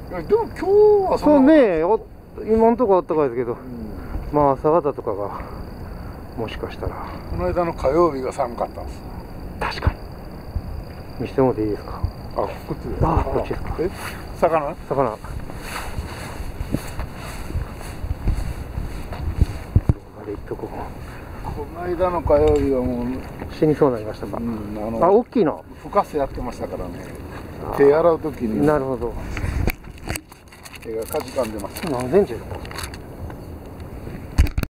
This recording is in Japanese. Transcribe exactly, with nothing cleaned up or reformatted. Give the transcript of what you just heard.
でも今日はそそうんなね、お今のところあったかいですけど、 うん、 まあ朝方とかがもしかしたら。 この間の火曜日が寒かったんです。 確かに。見せてもらっていいですか。 あ、こっちです。 あ、こっちですか。 え、魚？ 魚。あれ、いっとここの間の火曜日はもう死にそうになりましたか。 うん、あのあ、大きいの。 ふかすやってましたからね。手洗うときになるほど。 手がかじかんでました。 何センチですか。